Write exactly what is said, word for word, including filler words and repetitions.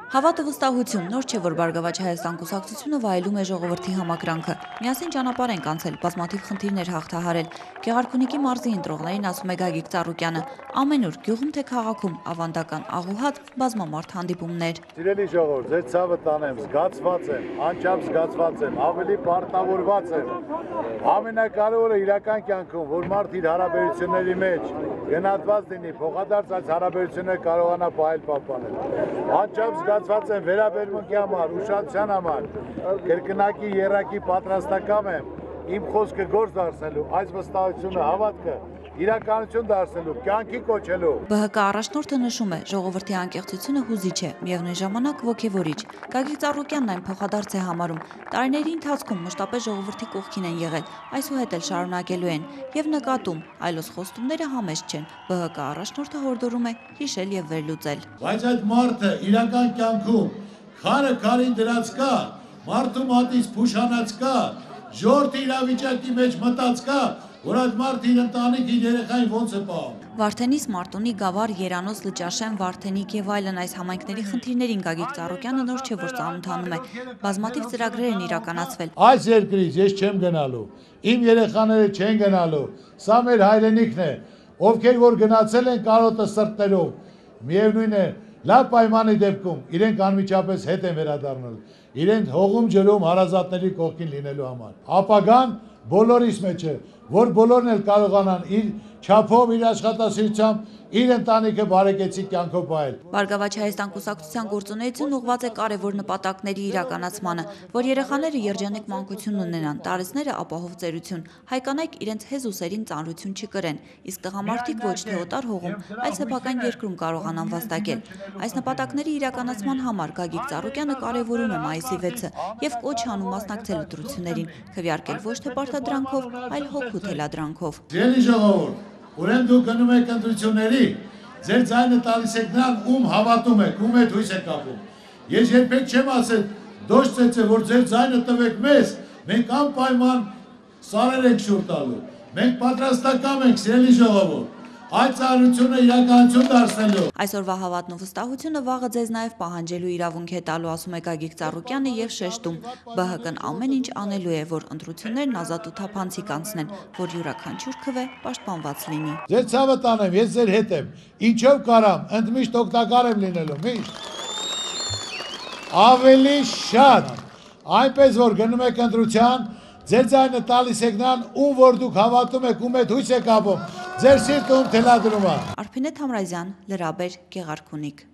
Հավատը վստահություն, նոր չէ, որ Բարգավաճ Հայաստան կուսակցությունը վայելում է ժողովրդի համակրանքը։ Միասին ճանապարհ ենք անցել, բազմաթիվ խնդիրներ հաղթահարել։ Գեղարքունիքի մարզի ընտրողներին ասում է Գագիկ Ծառուկյանը, ամենուր գյուղում թե քաղաքում ավանդական աղուհատ բազմամարդ հանդիպումներ։ Սիրելի ժողովուրդ, ձեր ցավը տանեմ, զգացված եմ, անչափ զգացված եմ, ավելի պարտավորված եմ։ Ամենակարևորը իրական կյանքում, որ մարդ իր հարաբերությունների մեջ գնահատված լինի, փոխադարձ այս հարաբերությունները կարողանա պահել պահպանել։ Անչափ զգացված եմ վերաբերմունքի համար, ուշադրության համար, կրկնակի եռակի պատրաստակամ եմ իմ խոսքը գործ դարձնելու, այս վստահությունը, հավատքը իրականություն դարձնելու, կյանքի կոչելու։ Բ Հ Կ առաջնորդը նշում է, ժողովրդի անկեղծությունը հուզիչ է, միևնույն ժամանակ ոգևորիչ։ Գագիկ Ծառուկյանն այն փոխադարձ է համարում։ Տարիների ընթացքում մշտապես ժողովրդի կողքին են եղել, այսուհետ էլ շարունակելու են եւ նկատում, այլոց խոստումները համեստ չեն։ Բ Հ Կ առաջնորդը հորդորում է հիշել եւ վերլուծել։ Բայց այդ մարդը իրական կյանքում քարը քարին դրած կա, մարդու մատից փուշանած կա, ժողովրդի իրավիճակի մեջ մտած կա, որ այդ մարդը իր ընտանիքի երեխային ոնց է պահում։ Վարդենիս, Մարտունի, Գավառ, Երանոց, Լճաշեն, Վարդենիկ եւ այլն այս համայնքների խնդիրներին Գագիկ Ծառուկյանը նոր չէ, որ ծանոթանում է։ Բազմաթիվ ծրագրեր են իրականացվել։ Այս երկրից ես չեմ գնալու, իմ երեխաները չեն գնալու, սա մեր հայրենիքն է, ովքեր որ գնացել են կարոտը սրտերով, միևնույն է, լավ պայմանի դեպքում իրենք անմիջապես հետ են վերադառնալու, իրենք հողում ջրում հարազատների կողքին լինելու համար։ Ապագան բոլորիս մեջ է, որ բոլորն էլ կարողանան իր չափով, իր աշխատասիրությամբ իր ընտանիքը բարեկեցիկ կյանքով պահել։ Բարգավաճ Հայաստան կուսակցության գործունեությունն ուղղված է կարևոր նպատակների իրականացմանը, որ երեխաները երջանիկ մանկություն ունենան, տարեցները ապահով ծերություն, հայկանայք իրենց հեզ ուսերին ծանրություն չկրեն, իսկ տղամարդիկ ոչ թե օտար հողում, այլ սեփական երկրում կարողանան վաստակել։ Այս նպատակների իրականացման համար Գագիկ Ծառուկյանը կարևորում է մայիսի վեցը եւ կոչ անում մասնակցել ընտրություններին, քվեարկել ոչ թե պարտադրանքով, այլ հոգու թելադրանքով։ Ելի ժողովուրդ, ուրեմն դուք գնում եք ընտրությունների, ձեր ձայնը տալիս եք նրան, ում հավատում եք, ում հետ հույս եք կապում։ Ես երբեք չեմ ասել, դոշ ծեծե, որ ձեր ձայնը տվեք մեզ, մենք անպայման սարեր ենք շուռ տալու։ Մենք պատրաստակամ ենք, սիրելի ժողովուրդ, այդ ծառայությունը իրականություն դարձնելու։ Այսօրվա հավատն ու վստահությունը վաղը ձեզ նաև պահանջելու իրավունք է տալու, ասում է Գագիկ Ծառուկյանը եւ շեշտում. Բ Հ Կ-ն ամեն ինչ անելու է, որ ընտրություններն ազատ ու թափանցիկ անցնեն, որ յուրաքանչյուր քվե պաշտպանված լինի։ Ձեր ցավը տանեմ, ես ձեր հետ եմ։ Ինչով կարամ, ընդմիշտ օգտակար եմ լինելու, միշտ։ Ավելի շատ, այնպես որ գնում եք ընտրության, ձեր ձայնը տալիս եք նրան, ում որ դուք հավատում եք, ում հետ հույս եք կապում, ձեր սիրտը ում թելադրում է։ Արփինե Թամրազյան, Լրաբեր, Գեղարքունիք։